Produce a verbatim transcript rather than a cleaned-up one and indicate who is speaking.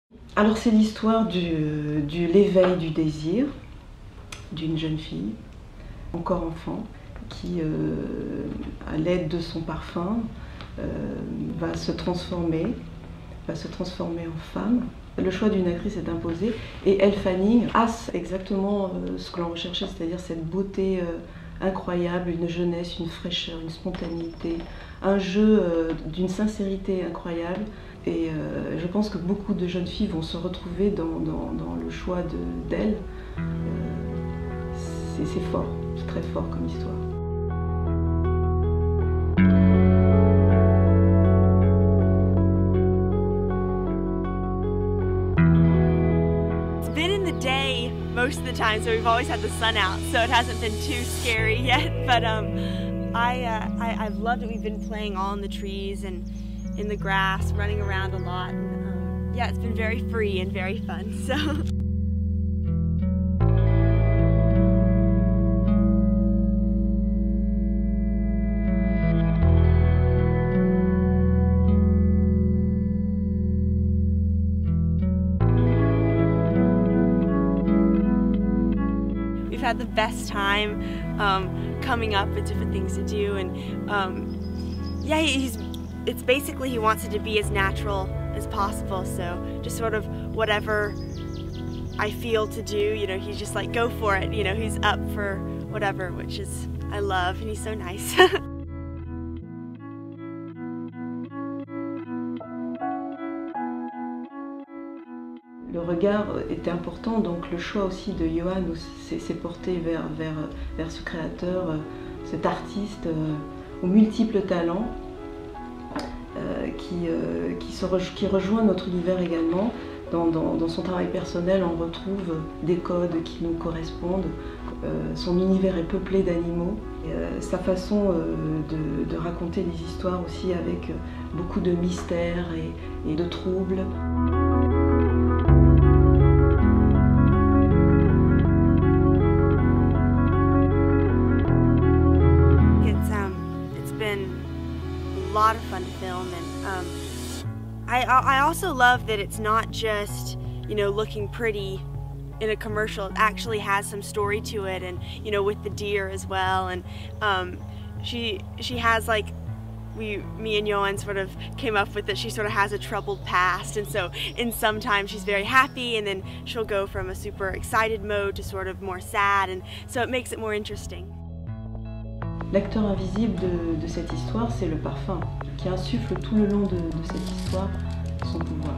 Speaker 1: Alors c'est l'histoire du, du l'éveil du désir d'une jeune fille, encore enfant, qui, euh, à l'aide de son parfum, euh, va se transformer, va se transformer en femme. Le choix d'une actrice est imposé et Elle Fanning a exactement euh, ce que l'on recherchait, c'est-à-dire cette beauté euh, incroyable, une jeunesse, une fraîcheur, une spontanéité, un jeu euh, d'une sincérité incroyable. Et euh, je pense que beaucoup de jeunes filles vont se retrouver dans, dans, dans le choix d'elle. De, euh, c'est fort, c'est très fort comme histoire.
Speaker 2: It's been in the day most of the time, so we've always had the sun out, so it hasn't been too scary yet. But um, I, uh, I I've loved it. We've been playing all in the trees and in the grass, running around a lot. And, um, yeah, it's been very free and very fun. So. We've had the best time um, coming up with different things to do, and um, yeah, he's. It's basically he wants it to be as natural as possible. So just sort of whatever I feel to do, you know, he's just like go for it. You know, he's up for whatever, which is I love, and he's so nice.
Speaker 1: Le regard était important, donc le choix aussi de Johan s'est porté vers, vers, vers ce créateur, cet artiste euh, aux multiples talents euh, qui, euh, qui, se re, qui rejoint notre univers également. Dans, dans, dans son travail personnel, on retrouve des codes qui nous correspondent. Euh, son univers est peuplé d'animaux. Euh, sa façon euh, de, de raconter des histoires aussi avec beaucoup de mystère et, et de troubles.
Speaker 2: A lot of fun to film, and um, I, I also love that it's not just, you know, looking pretty in a commercial. It actually has some story to it, and you know, with the deer as well. And um, she she has like we me and Johan sort of came up with that she sort of has a troubled past, and so in some times she's very happy, and then she'll go from a super excited mode to sort of more sad, and so it makes it more interesting.
Speaker 1: L'acteur invisible de, de cette histoire, c'est le parfum, qui insuffle tout le long de, de cette histoire son pouvoir.